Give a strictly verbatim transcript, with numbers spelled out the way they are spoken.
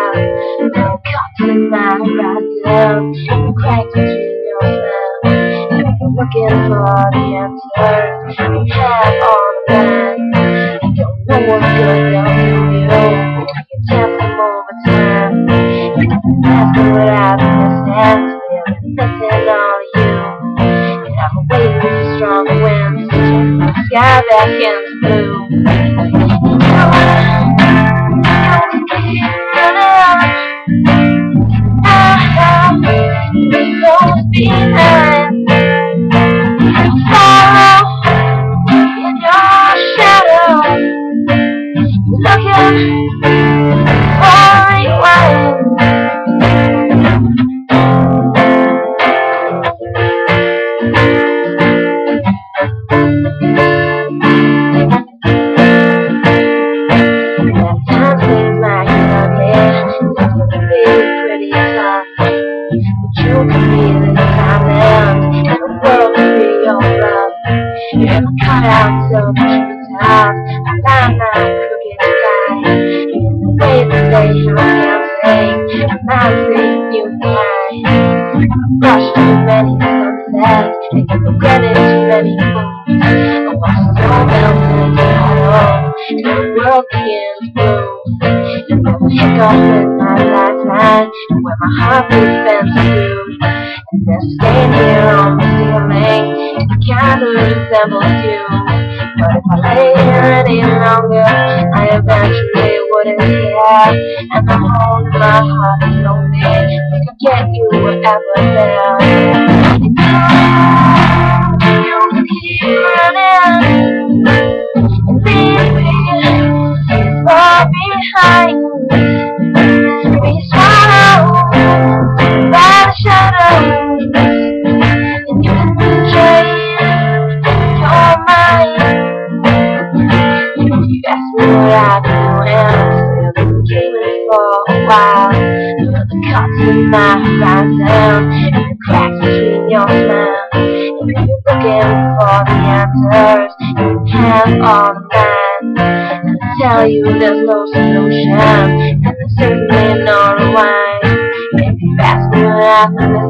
No cuts in my horizon, no cracks between your smile. If you're looking for the answers, you have all the land. You don't know what's good enough for you, you can test them over time. You can ask me what I've been missing, so I've been missing all of you. And I've been waiting for stronger winds to turn the sky back into blue. You know what? Behind, follow in your shadow, looking for rewind. At times seems like you're ugly, it's gonna be pretty tough. But you can be this time and the world can be your bluff. You're gonna cut out so the treetops, align that crooked sky. And the way that they have dancing reminds me you and I. I've brushed too many sunsets, and you've regretted too many moons. I watched so melting shadow, and the world begins blue. And there's a hiccup in my lifeline, and where my heart beats bends through. And there's a stain here on the ceiling, and it kind of resembles you. But if I lay here any longer, I eventually wouldn't care. And the hole in my heart is lonely, we could get you wherever there. And you, you keep running, and leave me far behind. Be swallowed by the shadows, and you can change your mind. You ask me what I do, and I've been dreaming for a while. The cuts in my horizon, and the cracks between your smile. And if you're looking for the answers, you have all the mine. And I tell you there's no solution, and there's certainly no rewind. If you ask me what I've been